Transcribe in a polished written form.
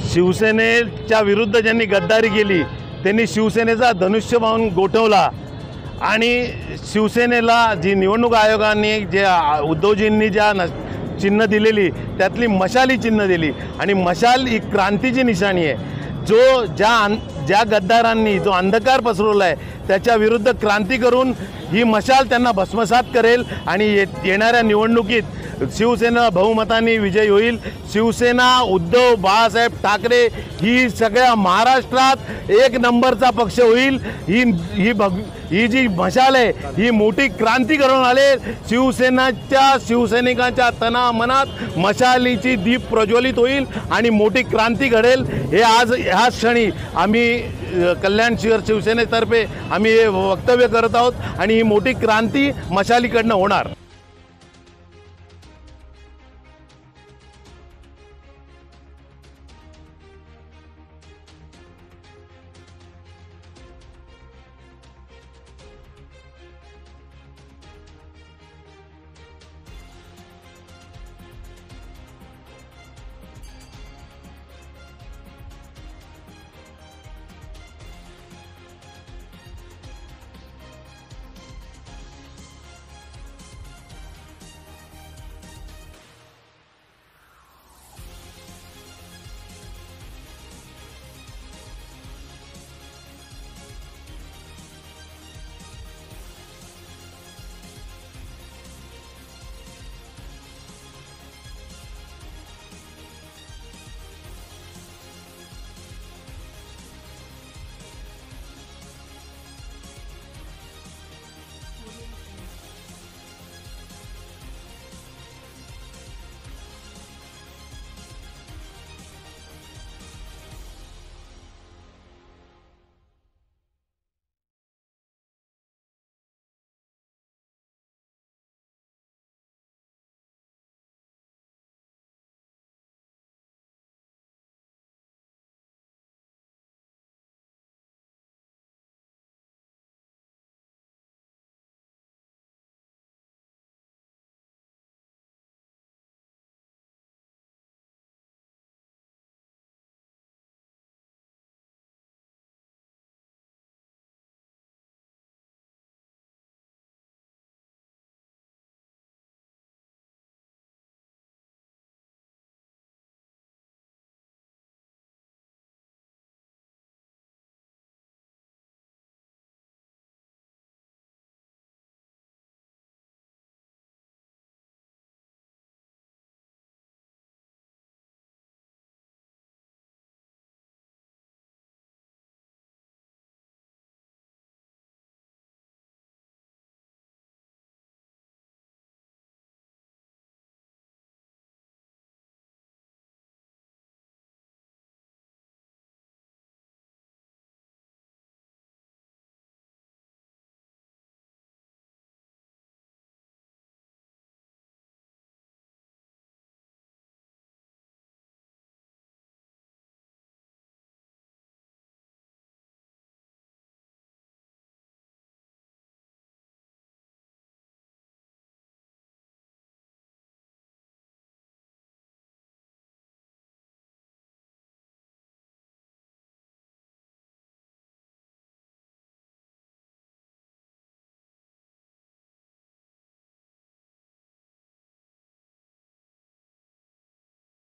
शिवसेनेच्या विरुद्ध ज्यांनी गद्दारी केली त्यांनी शिवसेनेचा धनुष्यबाण गोठवला आणि शिवसेनेला जी निवडणूक आयोगाने जे उद्धवजींनी ज्या चिन्ह दिलेली त्यातली मशाल ही चिन्ह दिली आणि मशाल ही क्रांतीची निशाणी आहे। जो ज्या गद्दारांनी जो अंधकार पसरवला आहे त्याच्या विरुद्ध क्रांती करून ही मशाल त्यांना भस्मसात करेल आणि येणाऱ्या निवडणुकीत शिवसेना बहुमताने विजयी होईल। शिवसेना उद्धव बाळासाहेब ठाकरे ही सगळ्या महाराष्ट्रात एक नंबरचा पक्ष होईल। ही जी मशाल आहे ही मोठी क्रांती करून आले। शिवसैनिकांच्या तनामनात मशालीची दीप प्रज्वलित होईल आणि मोठी क्रांती घडेल। हे आज ह्याच क्षणी आम्ही कल्याण शहर शिवसेनेतर्फे आम्ही हे वक्तव्य करत आहोत आणि ही मोठी क्रांती मशालीकडनं होणार।